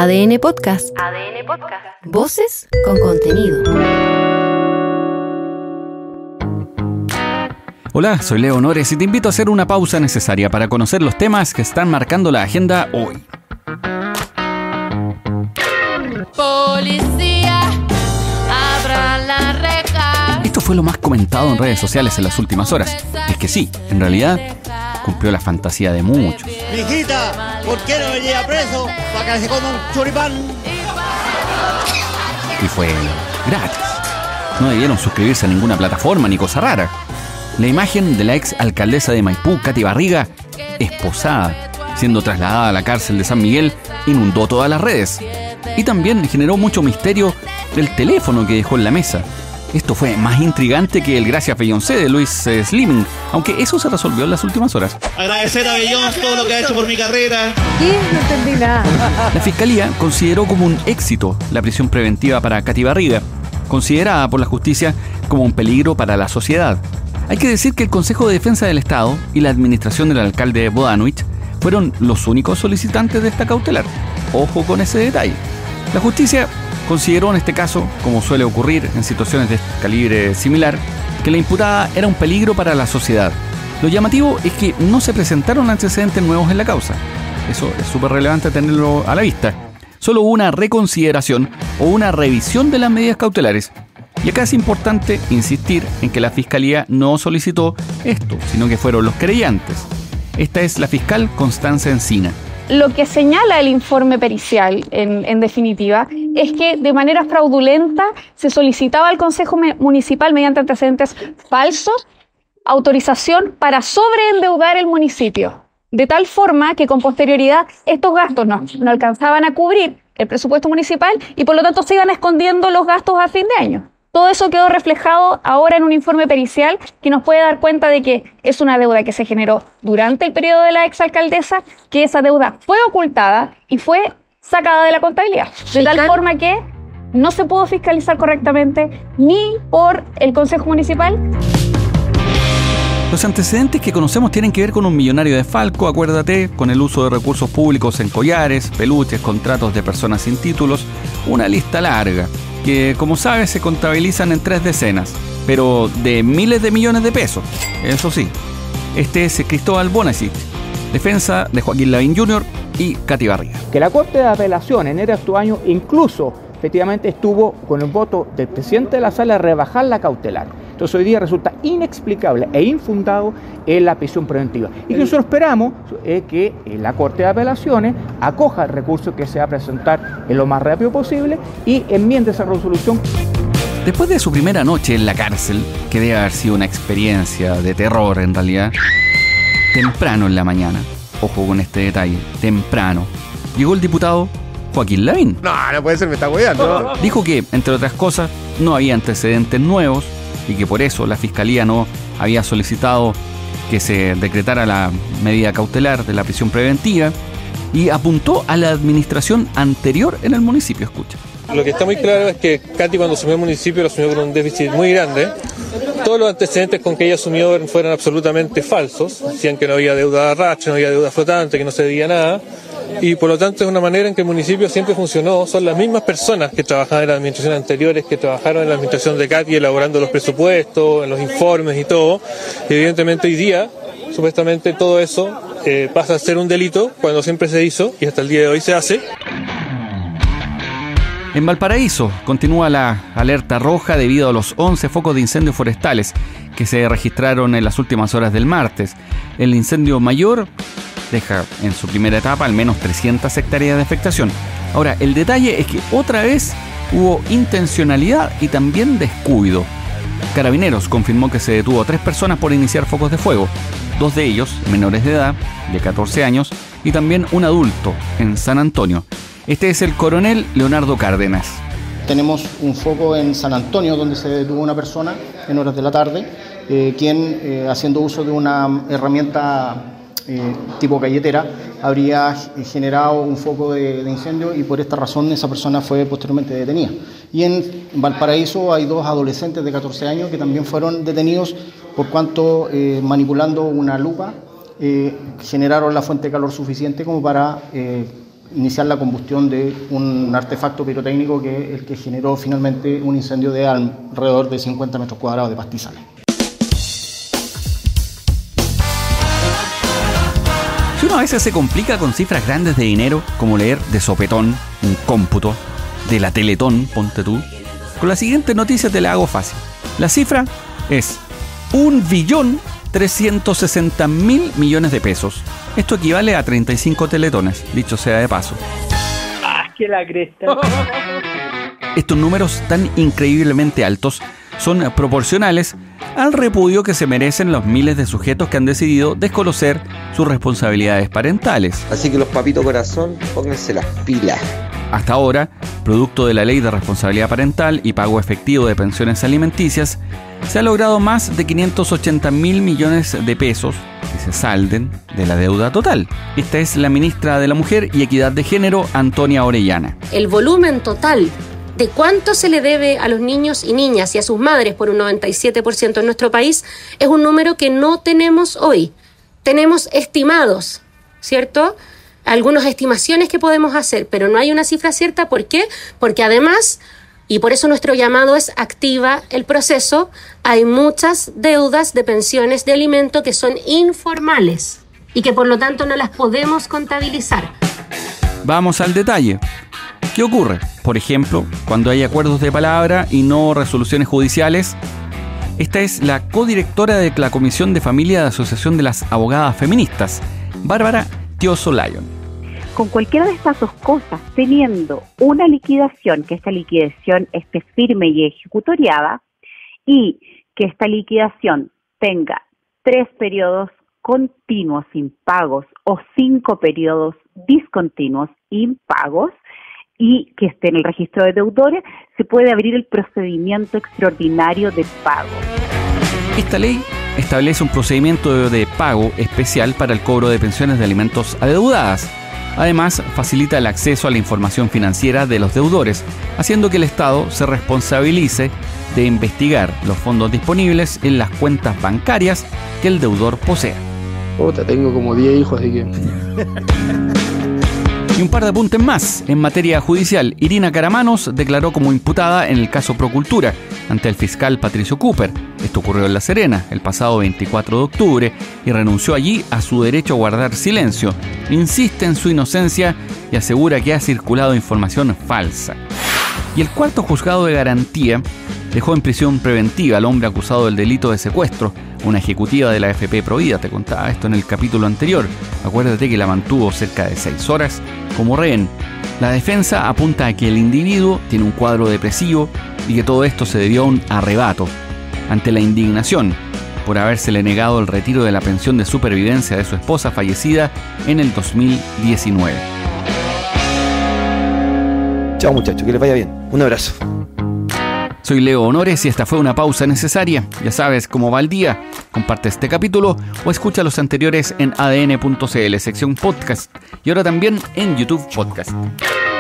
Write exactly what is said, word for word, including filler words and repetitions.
A D N Podcast. A D N Podcast. Voces con contenido. Hola, soy Leo Nores y te invito a hacer una pausa necesaria para conocer los temas que están marcando la agenda hoy. Policía, abra la reja. Esto fue lo más comentado en redes sociales en las últimas horas. Es que sí, en realidad cumplió la fantasía de muchos. Mijita, ¿por qué no venía preso para que se coma un choripán? Y fue gratis. No debieron suscribirse a ninguna plataforma ni cosa rara. La imagen de la ex alcaldesa de Maipú, Katy Barriga, esposada, siendo trasladada a la cárcel de San Miguel, inundó todas las redes. Y también generó mucho misterio el teléfono que dejó en la mesa. Esto fue más intrigante que el Gracias Beyoncé de Luis eh, Slimming, aunque eso se resolvió en las últimas horas. Agradecer a Beyoncé todo lo que ha hecho por mi carrera. ¿Qué? No entendí nada. La Fiscalía consideró como un éxito la prisión preventiva para Katy Barriga, considerada por la justicia como un peligro para la sociedad. Hay que decir que el Consejo de Defensa del Estado y la administración del alcalde Bodanovich fueron los únicos solicitantes de esta cautelar. Ojo con ese detalle. La justicia consideró en este caso, como suele ocurrir en situaciones de calibre similar, que la imputada era un peligro para la sociedad. Lo llamativo es que no se presentaron antecedentes nuevos en la causa. Eso es súper relevante tenerlo a la vista. Solo hubo una reconsideración o una revisión de las medidas cautelares. Y acá es importante insistir en que la Fiscalía no solicitó esto, sino que fueron los querellantes. Esta es la fiscal Constanza Encina. Lo que señala el informe pericial, en, en definitiva, es que de manera fraudulenta se solicitaba al Consejo Municipal, mediante antecedentes falsos, autorización para sobreendeudar el municipio, de tal forma que con posterioridad estos gastos no, no alcanzaban a cubrir el presupuesto municipal y por lo tanto se iban escondiendo los gastos a fin de año. Todo eso quedó reflejado ahora en un informe pericial que nos puede dar cuenta de que es una deuda que se generó durante el periodo de la exalcaldesa, que esa deuda fue ocultada y fue sacada de la contabilidad. De tal forma que no se pudo fiscalizar correctamente ni por el Consejo Municipal. Los antecedentes que conocemos tienen que ver con un millonario de Falco, acuérdate, con el uso de recursos públicos en collares, peluches, contratos de personas sin títulos, una lista larga, que como sabes se contabilizan en tres decenas, pero de miles de millones de pesos, eso sí. Este es Cristóbal Bonacich, defensa de Joaquín Lavín junior y Katy Barriga. Que la Corte de Apelación en enero de este año incluso efectivamente estuvo con el voto del presidente de la sala a rebajar la cautelar. Entonces hoy día resulta inexplicable e infundado en la prisión preventiva. Y nosotros esperamos eh, que la Corte de Apelaciones acoja el recurso que se va a presentar en lo más rápido posible y enmiende esa resolución. Después de su primera noche en la cárcel, que debe haber sido una experiencia de terror en realidad, temprano en la mañana, ojo con este detalle, temprano, llegó el diputado Joaquín Lavín. No, no puede ser, me está cuidando. Dijo que, entre otras cosas, no había antecedentes nuevos y que por eso la Fiscalía no había solicitado que se decretara la medida cautelar de la prisión preventiva y apuntó a la administración anterior en el municipio. Escucha. Lo que está muy claro es que Katy, cuando asumió el municipio, lo asumió con un déficit muy grande. Todos los antecedentes con que ella asumió fueron absolutamente falsos. Decían que no había deuda de racha, no había deuda flotante, que no se debía nada. Y por lo tanto es una manera en que el municipio siempre funcionó. Son las mismas personas que trabajaban en las administraciones anteriores, que trabajaron en la administración de Katy, elaborando los presupuestos, en los informes y todo. Y evidentemente hoy día, supuestamente todo eso eh, pasa a ser un delito cuando siempre se hizo y hasta el día de hoy se hace. En Valparaíso continúa la alerta roja debido a los once focos de incendios forestales que se registraron en las últimas horas del martes. El incendio mayor deja en su primera etapa al menos trescientas hectáreas de afectación. Ahora, el detalle es que otra vez hubo intencionalidad y también descuido. Carabineros confirmó que se detuvo a tres personas por iniciar focos de fuego, dos de ellos menores de edad, de catorce años, y también un adulto en San Antonio. Este es el coronel Leonardo Cárdenas. Tenemos un foco en San Antonio donde se detuvo una persona en horas de la tarde, eh, quien eh, haciendo uso de una herramienta eh, tipo galletera habría generado un foco de, de incendio y por esta razón esa persona fue posteriormente detenida. Y en Valparaíso hay dos adolescentes de catorce años que también fueron detenidos por cuanto eh, manipulando una lupa eh, generaron la fuente de calor suficiente como para eh, iniciar la combustión de un artefacto pirotécnico que es el que generó finalmente un incendio de alrededor de cincuenta metros cuadrados de pastizales. Si uno a veces se complica con cifras grandes de dinero, como leer de sopetón un cómputo de la Teletón, ponte tú, con la siguiente noticia te la hago fácil. La cifra es un billón trescientos sesenta mil millones de pesos. Esto equivale a treinta y cinco teletones, dicho sea de paso. ¡Ah, que la cresta! Estos números tan increíblemente altos son proporcionales al repudio que se merecen los miles de sujetos que han decidido desconocer sus responsabilidades parentales. Así que los papitos corazón, pónganse las pilas. Hasta ahora, producto de la Ley de Responsabilidad Parental y pago efectivo de pensiones alimenticias, se ha logrado más de quinientos ochenta mil millones de pesos que se salden de la deuda total. Esta es la ministra de la Mujer y Equidad de Género, Antonia Orellana. El volumen total de cuánto se le debe a los niños y niñas y a sus madres por un noventa y siete por ciento en nuestro país es un número que no tenemos hoy. Tenemos estimados, ¿cierto? Algunas estimaciones que podemos hacer, pero no hay una cifra cierta. ¿Por qué? Porque además, y por eso nuestro llamado es activa el proceso, hay muchas deudas de pensiones de alimento que son informales y que por lo tanto no las podemos contabilizar. Vamos al detalle. ¿Qué ocurre? Por ejemplo, cuando hay acuerdos de palabra y no resoluciones judiciales. Esta es la codirectora de la Comisión de Familia de Asociación de las Abogadas Feministas, Bárbara Tioso Lyon. Con cualquiera de estas dos cosas, teniendo una liquidación, que esta liquidación esté firme y ejecutoriada, y que esta liquidación tenga tres periodos continuos impagos o cinco periodos discontinuos impagos, y que esté en el registro de deudores, se puede abrir el procedimiento extraordinario de pago. Esta ley establece un procedimiento de pago especial para el cobro de pensiones de alimentos adeudadas. Además, facilita el acceso a la información financiera de los deudores, haciendo que el Estado se responsabilice de investigar los fondos disponibles en las cuentas bancarias que el deudor posea. Puta, tengo como diez hijos, así que... Y un par de apuntes más. En materia judicial, Irina Caramanos declaró como imputada en el caso Procultura ante el fiscal Patricio Cooper. Esto ocurrió en La Serena el pasado veinticuatro de octubre y renunció allí a su derecho a guardar silencio. Insiste en su inocencia y asegura que ha circulado información falsa. Y el cuarto juzgado de garantía dejó en prisión preventiva al hombre acusado del delito de secuestro. Una ejecutiva de la A F P Provida, te contaba esto en el capítulo anterior. Acuérdate que la mantuvo cerca de seis horas como rehén. La defensa apunta a que el individuo tiene un cuadro depresivo y que todo esto se debió a un arrebato ante la indignación por habérsele negado el retiro de la pensión de supervivencia de su esposa fallecida en el dos mil diecinueve. Chao muchachos, que les vaya bien. Un abrazo. Soy Leo Honores y esta fue una pausa necesaria. Ya sabes cómo va el día. Comparte este capítulo o escucha los anteriores en A D N punto C L, sección podcast. Y ahora también en YouTube Podcast.